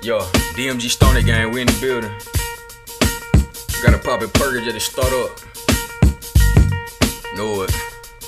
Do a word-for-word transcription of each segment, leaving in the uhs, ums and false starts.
Yo, D M G Stoner Gang, we in the building. Gotta pop it perky just to start up. Know it.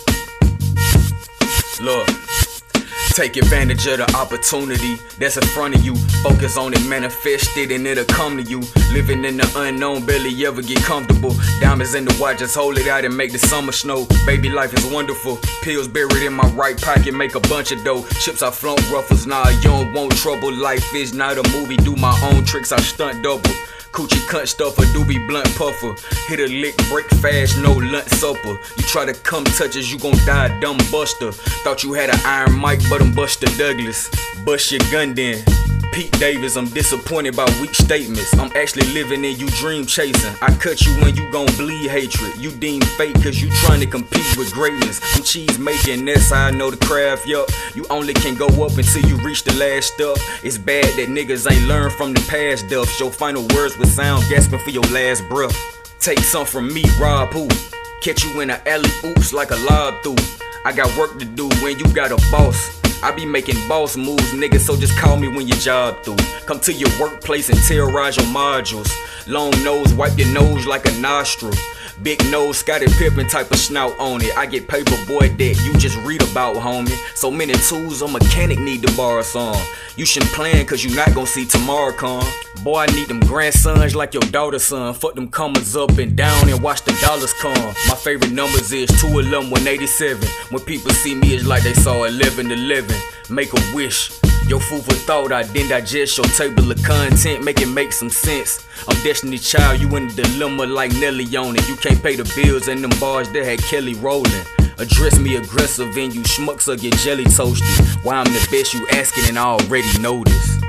Look, take advantage of the opportunity that's in front of you. Focus on it, manifest it, and it'll come to you. Living in the unknown, barely ever get comfortable. Diamonds in the watch, just hold it out and make the summer snow. Baby, life is wonderful. Pills buried in my right pocket, make a bunch of dough. Chips I flaunt ruffles, nah, you don't want trouble. Life is not a movie, do my own tricks, I stunt double. Coochie cunt stuffer, doobie blunt puffer. Hit a lick, break fast, no lunch supper. You try to come touch us, you gon' die, dumb buster. Thought you had an iron mic, but I'm Buster Douglas. Bust your gun then. Pete Davis, I'm disappointed by weak statements. I'm actually living in you dream chasing. I cut you when you gon' bleed hatred. You deem fake cause you trying to compete with greatness. I'm cheese making, that's how I know the craft, yup. You only can go up until you reach the last step. It's bad that niggas ain't learned from the past deaths. Your final words would sound gasping for your last breath. Take some from me, Rob who? Catch you in a alley, oops, like a lob through. I got work to do when you got a boss. I be making boss moves, nigga, so just call me when your job through. Come to your workplace and terrorize your modules. Long nose, wipe your nose like a nostril. Big nose, Scottie Pippen type of snout on it. I get paper boy that you just read about, homie. So many tools, a mechanic need to borrow some. You shouldn't plan cause you not gon' see tomorrow come. Boy, I need them grandsons like your daughter's son. Fuck them commas up and down and watch the dollars come. My favorite numbers is two eleven, one eighty-seven. When people see me, it's like they saw eleven eleven. Make a wish. Your food for thought, I didn't digest your table of content, make it make some sense. I'm Destiny Child, you in a dilemma like Nelly on it. You can't pay the bills and them bars that had Kelly rolling. Address me aggressive and you schmucks or get jelly toasted. Why I'm the best you asking and I already know this.